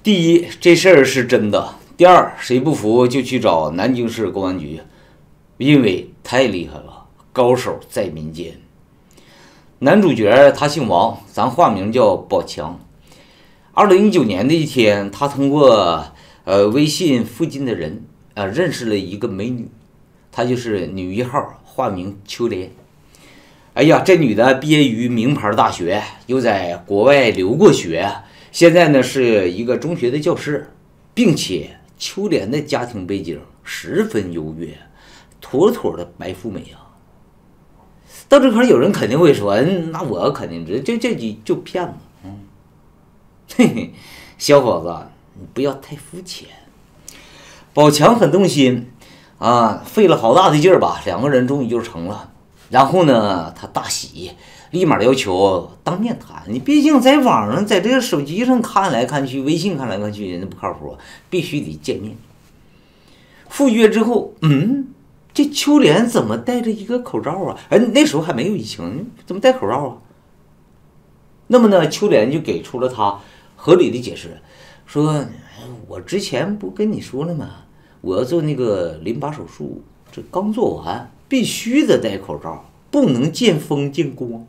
第一，这事儿是真的；第二，谁不服就去找南京市公安局，因为太厉害了，高手在民间。男主角他姓王，咱化名叫宝强。2019年的一天，他通过微信附近的人认识了一个美女，她就是女一号，化名秋莲。哎呀，这女的毕业于名牌大学，又在国外留过学，现在呢是一个中学的教师，并且秋莲的家庭背景十分优越，妥妥的白富美啊。到这块有人肯定会说，那我肯定这就骗子，嘿嘿，小伙子，你不要太肤浅。宝强很动心啊，费了好大的劲儿吧，两个人终于就成了。然后呢，他大喜，立马要求当面谈。你毕竟在网上，在这个手机上看来看去，微信看来看去，人家不靠谱，必须得见面。赴约之后，这秋莲怎么戴着一个口罩啊？那时候还没有疫情，怎么戴口罩啊？那么呢，秋莲就给出了他合理的解释，说我之前不跟你说了吗？我要做那个淋巴手术，这刚做完，必须得戴口罩，不能见风见光。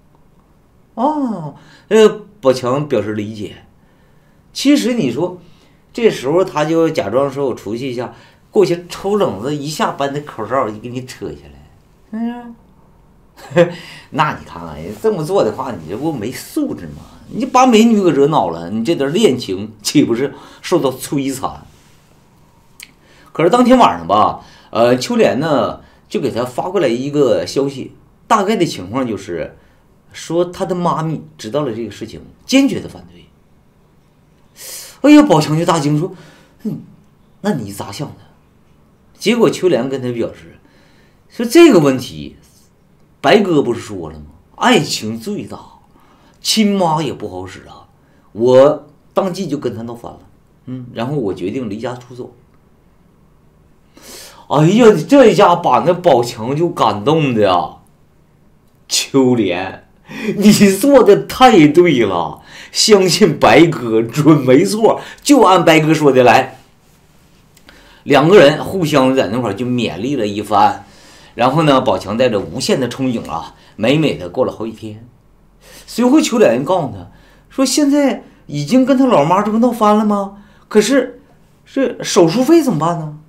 宝强表示理解。其实你说，这时候他就假装说我出去一下，过去抽冷子一下把那口罩就给你扯下来，那你看看，这么做的话，你这不没素质吗？你把美女给惹恼了，你这段恋情岂不是受到摧残？可是当天晚上吧，秋莲呢就给他发过来一个消息，大概的情况就是说他的妈咪知道了这个事情，坚决的反对。哎呀，宝强就大惊说：“那你咋想的？”结果秋莲跟他表示说：“这个问题，白哥不是说了吗？爱情最大，亲妈也不好使啊。”我当即就跟他闹翻了，然后我决定离家出走。哎呀，这一下把那宝强就感动的呀！秋莲，你做的太对了，相信白哥准没错，就按白哥说的来。两个人互相在那块就勉励了一番，然后呢，宝强带着无限的憧憬美美的过了好几天。随后秋莲告诉他说，现在已经跟他老妈这不闹翻了吗？可是这手术费怎么办呢？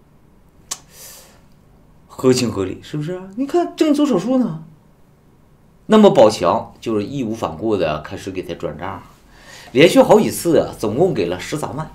合情合理，是不是？你看正做手术呢。那么宝强就是义无反顾的开始给他转账，连续好几次总共给了13万。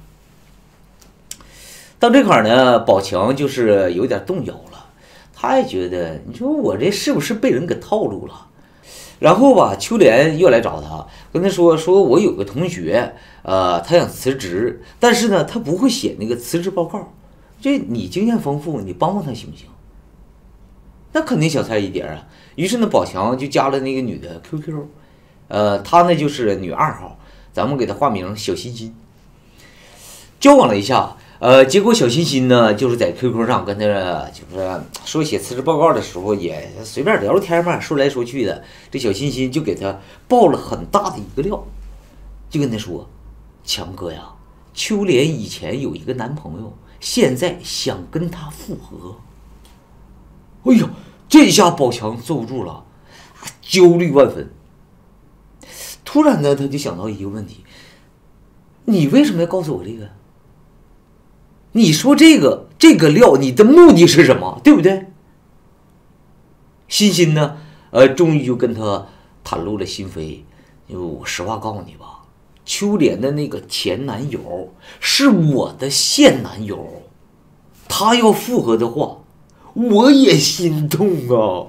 到这块呢，宝强就是有点动摇了，他也觉得，你说我这是不是被人给套路了？然后吧，秋莲又来找他，跟他说我有个同学，他想辞职，但是呢，他不会写那个辞职报告，这你经验丰富，你帮帮他行不行？那肯定小菜一碟啊。于是呢，宝强就加了那个女的 QQ，她呢就是女2号，咱们给她化名小欣欣。交往了一下，结果小欣欣呢就是在 QQ 上跟他就是说写辞职报告的时候也随便聊天嘛，说来说去的，这小欣欣就给他爆了很大的一个料，就跟他说：“强哥呀，秋莲以前有一个男朋友，现在想跟他复合。”哎呀，这下宝强坐不住了，焦虑万分。突然呢，他就想到一个问题：你为什么要告诉我这个？你说这个料，你的目的是什么？对不对？欣欣呢，终于就跟他袒露了心扉。我实话告诉你吧，秋莲的那个前男友是我的现男友，他要复合的话，我也心痛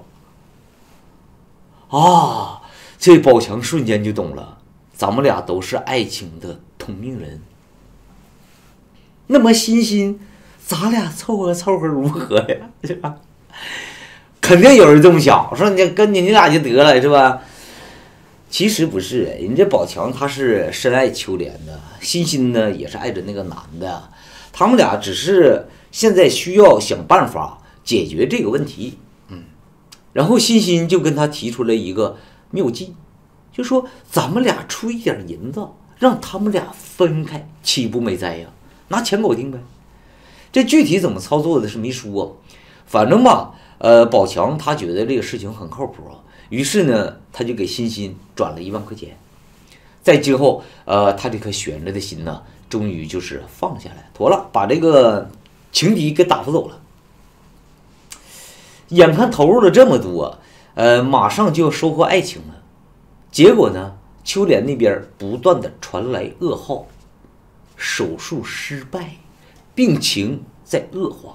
啊！这宝强瞬间就懂了，咱们俩都是爱情的同命人。那么欣欣，咱俩凑合凑合如何呀？是吧？肯定有人这么想，说你跟你俩就得了，是吧？其实不是，人家宝强他是深爱秋莲的，欣欣呢也是爱着那个男的，他们俩只是现在需要想办法解决这个问题。然后欣欣就跟他提出了一个妙计，就说咱们俩出一点银子， 让他们俩分开，岂不美哉呀？拿钱搞定呗。这具体怎么操作的是没说，反正吧，宝强他觉得这个事情很靠谱，于是呢，他就给欣欣转了1万块钱。在之后，他这颗悬着的心呢，终于就是放下来，妥了，把这个情敌给打发走了。眼看投入了这么多，马上就要收获爱情了，结果呢，秋莲那边不断的传来噩耗，手术失败，病情在恶化。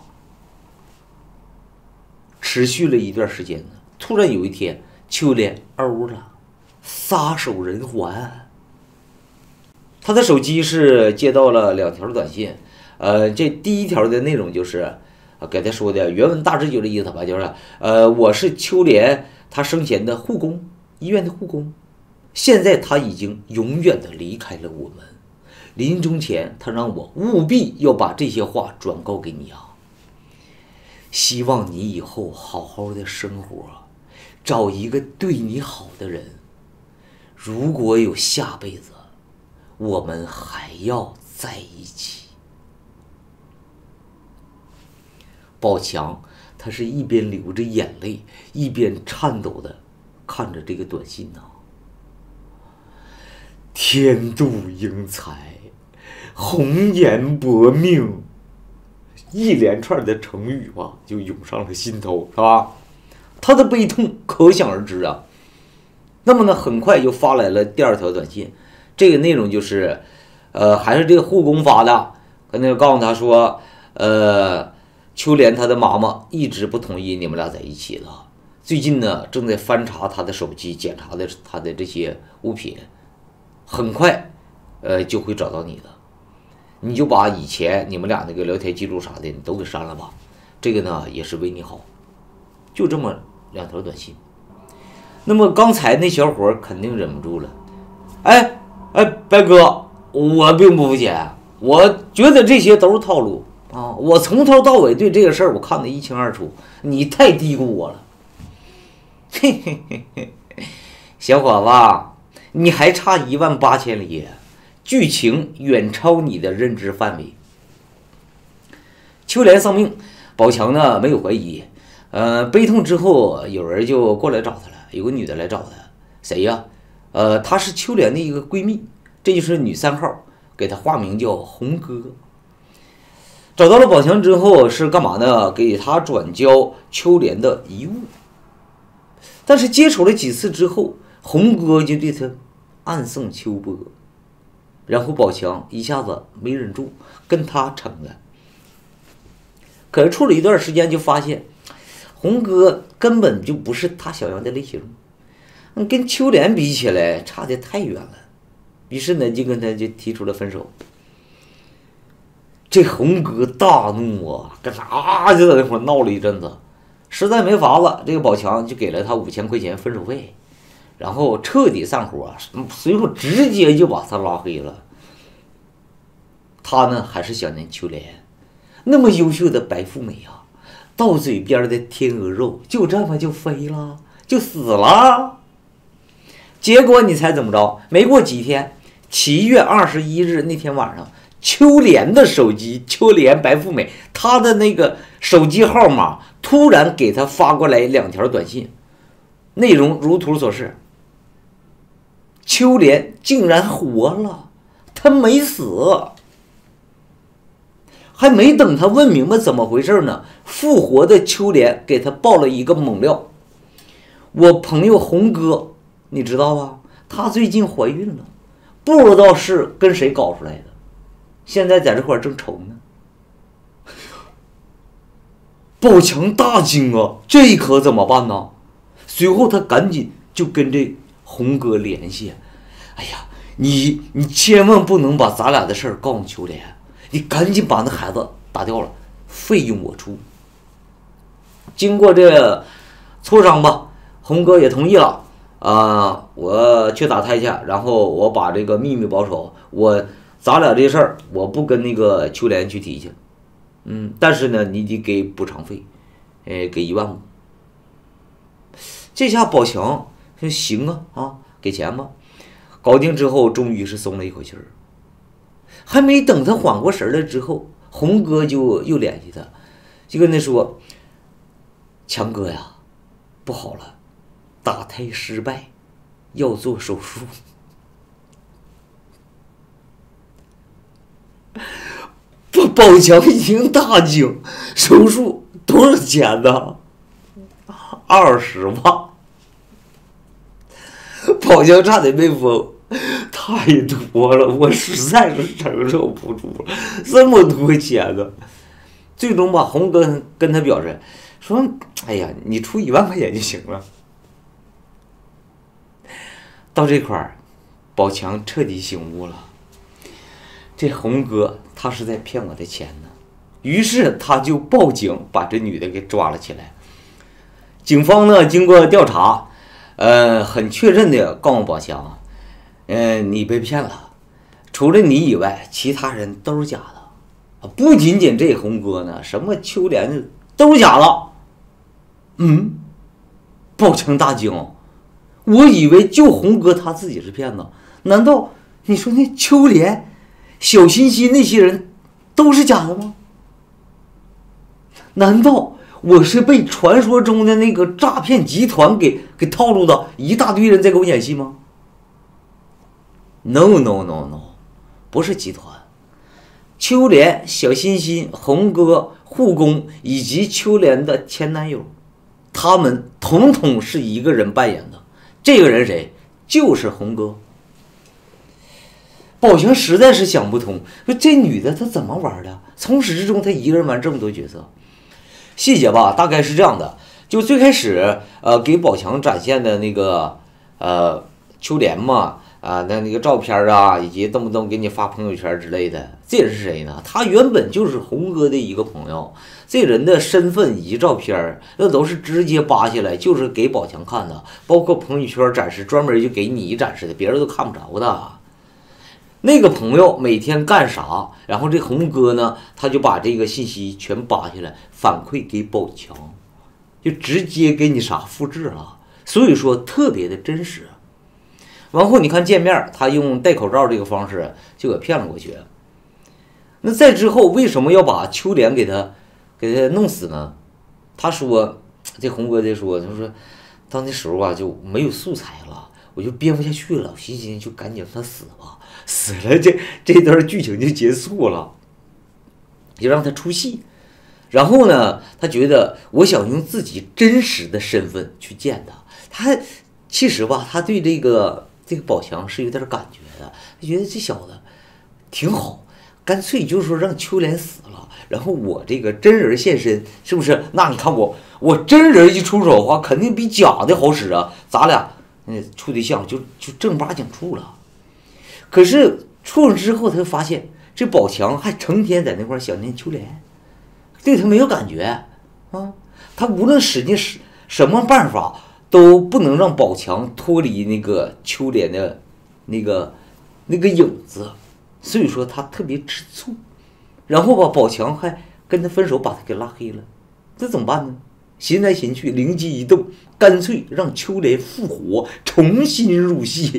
持续了一段时间呢，突然有一天，秋莲欧了，撒手人寰。他的手机是接到了2条短信，这第一条的内容就是给他说的原文大致就这意思吧，就是我是秋莲她生前的护工，医院的护工，现在她已经永远的离开了我们，临终前她让我务必要把这些话转告给你啊，希望你以后好好的生活，找一个对你好的人，如果有下辈子，我们还要在一起。宝强他是一边流着眼泪，一边颤抖的看着这个短信呢。天妒英才，红颜薄命，一连串的成语吧，就涌上了心头，是吧？他的悲痛可想而知啊。那么呢，很快就发来了第2条短信，这个内容就是，还是这个护工发的，告诉他说，秋莲她的妈妈一直不同意你们俩在一起了，最近呢正在翻查她的手机，检查的她的这些物品，很快，就会找到你的，你就把以前你们俩那个聊天记录啥的你都给删了吧，这个呢也是为你好，就这么2条短信。那么刚才那小伙肯定忍不住了，哎，白哥，我并不肤浅，我觉得这些都是套路啊！我从头到尾对这个事儿我看得一清二楚，你太低估我了。嘿嘿嘿嘿，小伙子，你还差18000里，剧情远超你的认知范围。秋莲丧命，宝强呢没有怀疑，悲痛之后，有人就过来找他了，有个女的来找他，谁呀？她是秋莲的一个闺蜜，这就是女3号，给她化名叫红哥。找到了宝强之后是干嘛呢？给她转交秋莲的遗物。但是接触了几次之后，红哥就对她暗送秋波，然后宝强一下子没忍住，跟他成了。可是处了一段时间，就发现红哥根本就不是他想要的类型，跟秋莲比起来差得太远了。于是呢，就跟他就提出了分手。这红哥大怒啊，跟他就在那块闹了一阵子，实在没法子，这个宝强就给了他5000块钱分手费，然后彻底散伙，随后直接就把他拉黑了。他呢还是想念秋莲，那么优秀的白富美啊，到嘴边的天鹅肉就这么就飞了，就死了。结果你猜怎么着？没过几天，7月21日那天晚上，秋莲的手机，秋莲白富美，她的那个手机号码突然给她发过来2条短信，内容如图所示。秋莲竟然活了，她没死。还没等他问明白怎么回事呢，复活的秋莲给他爆了一个猛料。我朋友红哥，你知道吧？她最近怀孕了，不知道是跟谁搞出来的，现在在这块正愁呢。宝强大惊啊，这可怎么办呢？随后他赶紧就跟这红哥联系，哎呀，你千万不能把咱俩的事儿告诉秋莲，你赶紧把那孩子打掉了，费用我出。经过这磋商吧，红哥也同意了我去打胎去，然后我把这个秘密保守，咱俩这事儿我不跟那个秋莲去提去，但是呢你得给补偿费，给15000。这下宝强说行啊，给钱吧。 搞定之后，终于是松了一口气儿。还没等他缓过神来之后，红哥就又联系他，就跟他说：“强哥呀，不好了，打胎失败，要做手术。”宝强一听大惊，手术多少钱呢？20万。宝强差点没疯，太多了，我实在是承受不住了，这么多钱呢。最终吧，红哥跟他表示说：“哎呀，你出1万块钱就行了。”到这块儿，宝强彻底醒悟了，这红哥他是在骗我的钱呢。于是他就报警，把这女的给抓了起来。警方呢，经过调查，很确认的告诉宝强，你被骗了，除了你以外，其他人都是假的。不仅仅这红哥呢，什么秋莲都是假的。宝强大惊，我以为就红哥他自己是骗子，难道你说那秋莲、小欣欣那些人都是假的吗？难道我是被传说中的那个诈骗集团给套路的，一大堆人在给我演戏吗 ？No， 不是集团。秋莲、小欣欣、红哥、护工以及秋莲的前男友，他们统统是一个人扮演的。这个人谁？就是红哥。宝强实在是想不通，说这女的她怎么玩的？从始至终她一个人玩这么多角色。细节吧，大概是这样的，就最开始给宝强展现的那个秋莲嘛，那个照片啊，以及动不动给你发朋友圈之类的，这人是谁呢？他原本就是红哥的一个朋友，这人的身份以及照片那都是直接扒下来，就是给宝强看的，包括朋友圈展示专门就给你展示的，别人都看不着的。那个朋友每天干啥，然后这红哥呢，他就把这个信息全扒下来反馈给宝强，就直接给你啥复制了，所以说特别的真实。然后你看见面，他用戴口罩这个方式就给骗了过去。那再之后为什么要把秋莲给他弄死呢？他说，这红哥就说，他说到那时候啊就没有素材了，我就编不下去了，寻思就赶紧让他死吧，死了这段剧情就结束了，就让他出戏。然后呢，他觉得我想用自己真实的身份去见他。他其实吧，他对这个宝强是有点感觉的，他觉得这小子挺好，干脆就是说让秋莲死了，然后我这个真人现身，是不是？那你看我真人一出手的话，肯定比假的好使啊！咱俩处对象就正八经处了。可是处了之后，他就发现这宝强还成天在那块想念秋莲，对他没有感觉啊！他无论使尽什么办法，都不能让宝强脱离那个秋莲的那个影子，所以说他特别吃醋。然后吧，宝强还跟他分手，把他给拉黑了。这怎么办呢？寻来寻去，灵机一动，干脆让秋莲复活，重新入戏。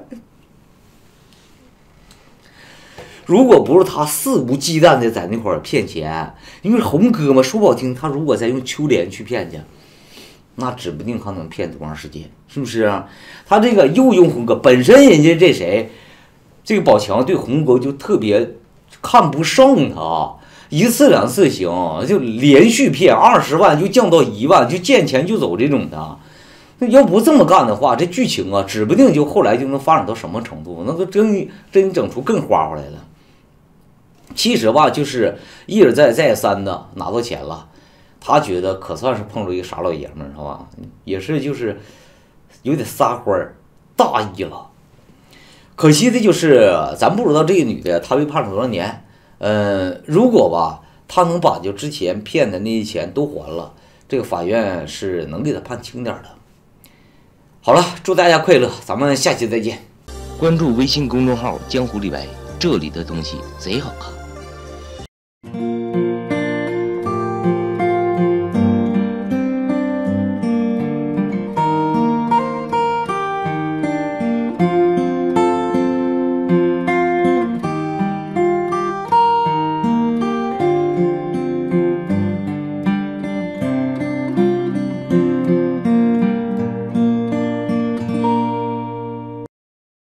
如果不是他肆无忌惮的在那块儿骗钱，因为红哥嘛，说不好听，他如果再用秋莲去骗去，那指不定他能骗多长时间，是不是啊？他这个又用红哥，本身人家这个宝强对红哥就特别看不上他，一次两次行，就连续骗20万就降到1万，就见钱就走这种的。那要不这么干的话，这剧情啊，指不定就后来就能发展到什么程度，那都真整出更花花来了。其实吧，就是一而再三的拿到钱了，他觉得可算是碰着一个傻老爷们儿，是吧？也是就是有点撒欢儿大意了。可惜的就是咱不知道这个女的她被判了多少年。如果吧她能把就之前骗的那些钱都还了，这个法院是能给她判轻点的。好了，祝大家快乐，咱们下期再见。 关注微信公众号江湖李白，这里的东西贼好看。